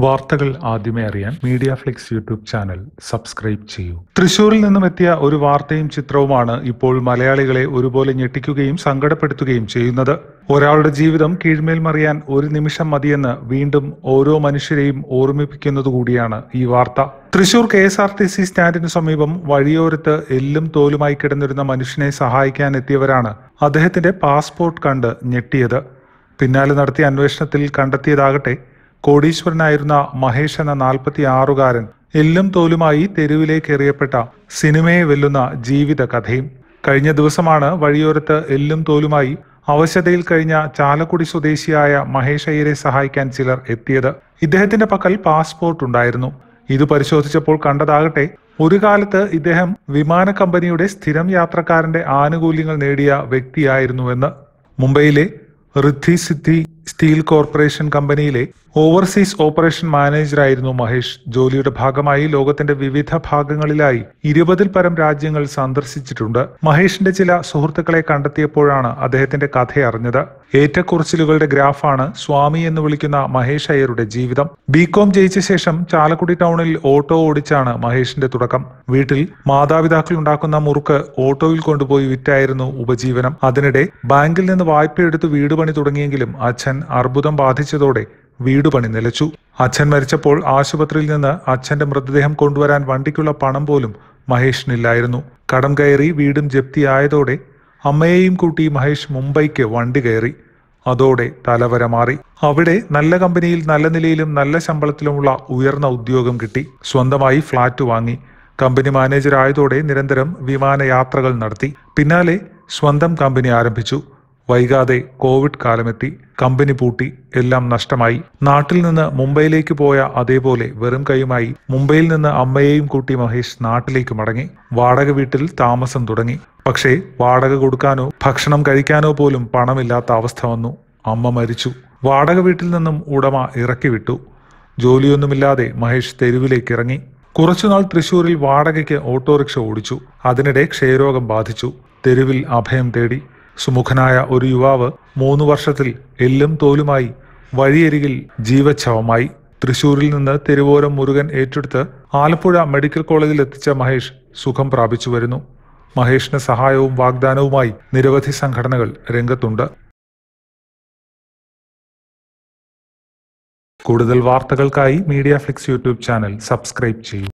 വാർത്തകൾ ആദ്യമേ അറിയാൻ Media Flix YouTube channel subscribe ചെയ്യൂ. തൃശൂരിൽ നിന്നും എത്തിയ ഒരു വാർത്തയും ചിത്രവുമാണ് ഇപ്പോൾ മലയാളികളെ ഒരുപോലെ ഞെട്ടിക്കുകയും സങ്കടപ്പെടുത്തുകയും ചെയ്യുന്നത്. ഒരാളുടെ ജീവിതം കീഴ്മേൽ മറിയാൻ ഒരു നിമിഷം മതിയെന്ന് വീണ്ടും ഓരോ മനുഷ്യരെയും ഓർമ്മിപ്പിക്കുന്നതുകൂടിയാണ് ഈ വാർത്ത. തൃശൂർ KSRTC സ്റ്റാൻഡിന് സമീപം വഴിയോരത്ത് എല്ലും തോലുമായി കിടന്നിരുന്ന മനുഷ്യനെ സഹായിക്കാൻ എത്തിയവരാണ് അദ്ദേഹത്തിന്റെ പാസ്പോർട്ട് കണ്ട് ഞെട്ടിയത്. പിന്നാലെ നടത്തിയ അന്വേഷണത്തിൽ കണ്ടെത്തിയതാകട്ടെ, കോടീശ്വരനായിരുന്ന മഹേഷ് എന്ന 46-കാരൻ എല്ലും തോലുമായി തെരുവിലേക്ക് എറിയപ്പെട്ട സിനിമയെ വെല്ലുന്ന ജീവിത കഥയും. കഴിഞ്ഞ ദിവസമാണ് വഴിയോരത്ത് എല്ലും തോലുമായി അവശതയിൽ കഴിഞ്ഞ ചാലക്കുടി സ്വദേശിയായ മഹേഷ് അയ്യരെ സഹായിക്കാൻ ചിലർ എത്തിയത്. ഇദ്ദേഹത്തിന്റെ പക്കൽ പാസ്പോർട്ട് ഉണ്ടായിരുന്നു. ഇത് പരിശോധിച്ചപ്പോൾ കണ്ടതാകട്ടെ, ഒരു കാലത്ത് ഇദ്ദേഹം വിമാന കമ്പനിയുടെ സ്ഥിരം യാത്രക്കാരന്റെ ആനുകൂല്യങ്ങൾ നേടിയ വ്യക്തിയായിരുന്നുവെന്ന്. മുംബൈയിലെ റിദ്ധി സിദ്ധി സ്റ്റീൽ കോർപ്പറേഷൻ കമ്പനിയിലെ ഓവർസീസ് ഓപ്പറേഷൻ മാനേജറായിരുന്നു മഹേഷ്. ജോലിയുടെ ഭാഗമായി ലോകത്തിന്റെ വിവിധ ഭാഗങ്ങളിലായി 20-ൽ പരം രാജ്യങ്ങൾ സന്ദർശിച്ചിട്ടുണ്ട്. മഹേഷിന്റെ ചില സുഹൃത്തുക്കളെ കണ്ടെത്തിയപ്പോഴാണ് അദ്ദേഹത്തിന്റെ കഥയറിഞ്ഞത്. ഏറ്റക്കുറച്ചിലുകളുടെ ഗ്രാഫാണ് സ്വാമി എന്ന് വിളിക്കുന്ന മഹേഷ് അയ്യരുടെ ജീവിതം. BCom ജയിച്ച ശേഷം ചാലക്കുടി ടൗണിൽ ഓട്ടോ ഓടിച്ചാണ് മഹേഷിന്റെ തുടക്കം. വീട്ടിൽ മാതാപിതാക്കൾ ഉണ്ടാക്കുന്ന മുറുക്ക് ഓട്ടോയിൽ കൊണ്ടുപോയി വിറ്റായിരുന്നു ഉപജീവനം. അതിനിടെ ബാങ്കിൽ നിന്ന് വായ്പയെടുത്ത് വീട് പണി തുടങ്ങിയെങ്കിലും അച്ഛൻ അർബുദം ബാധിച്ചതോടെ വീടുപണി നിലച്ചു. അച്ഛൻ മരിച്ചപ്പോൾ ആശുപത്രിയിൽ നിന്ന് അച്ഛന്റെ മൃതദേഹം കൊണ്ടുവരാൻ വണ്ടിക്കുള്ള പണം പോലും മഹേഷിനില്ലായിരുന്നു. കടം കയറി വീടും ജപ്തിയായതോടെ അമ്മയെയും കൂട്ടി മഹേഷ് മുംബൈക്ക് വണ്ടി കയറി. അതോടെ തലവര മാറി. അവിടെ നല്ല കമ്പനിയിൽ നല്ല നിലയിലും നല്ല ശമ്പളത്തിലുമുള്ള ഉയർന്ന ഉദ്യോഗം കിട്ടി. സ്വന്തമായി ഫ്ളാറ്റ് വാങ്ങി. കമ്പനി മാനേജർ ആയതോടെ നിരന്തരം വിമാനയാത്രകൾ നടത്തി. പിന്നാലെ സ്വന്തം കമ്പനി ആരംഭിച്ചു. വൈകാതെ കോവിഡ് കാലമെത്തി. കമ്പനി പൂട്ടി. എല്ലാം നഷ്ടമായി. നാട്ടിൽ നിന്ന് മുംബൈയിലേക്ക് പോയ അതേപോലെ വെറും കൈയുമായി മുംബൈയിൽ നിന്ന് അമ്മയെയും കൂട്ടി മഹേഷ് നാട്ടിലേക്ക് മടങ്ങി. വാടക വീട്ടിൽ താമസം തുടങ്ങി. പക്ഷേ വാടക കൊടുക്കാനോ ഭക്ഷണം കഴിക്കാനോ പോലും പണമില്ലാത്ത അവസ്ഥ വന്നു. അമ്മ മരിച്ചു. വാടക വീട്ടിൽ നിന്നും ഉടമ ഇറക്കി വിട്ടു. ജോലിയൊന്നുമില്ലാതെ മഹേഷ് തെരുവിലേക്ക് ഇറങ്ങി. കുറച്ചുനാൾ തൃശൂരിൽ വാടകയ്ക്ക് ഓട്ടോറിക്ഷ ഓടിച്ചു. അതിനിടെ ക്ഷയരോഗം ബാധിച്ചു. തെരുവിൽ അഭയം തേടി. സുമുഖനായ ഒരു യുവാവ് 3 വർഷത്തിൽ എല്ലും തോലുമായി വഴിയരികിൽ ജീവച്ഛവമായി. തൃശൂരിൽ നിന്ന് തെരുവോരം മുരുകൻ ഏറ്റെടുത്ത് ആലപ്പുഴ മെഡിക്കൽ കോളേജിൽ എത്തിച്ച മഹേഷ് സുഖം പ്രാപിച്ചു വരുന്നു. മഹേഷിന് സഹായവും വാഗ്ദാനവുമായി നിരവധി സംഘടനകൾ രംഗത്തുണ്ട്. കൂടുതൽ വാർത്തകൾക്കായി Media Flix YouTube channel subscribe ചെയ്യൂ.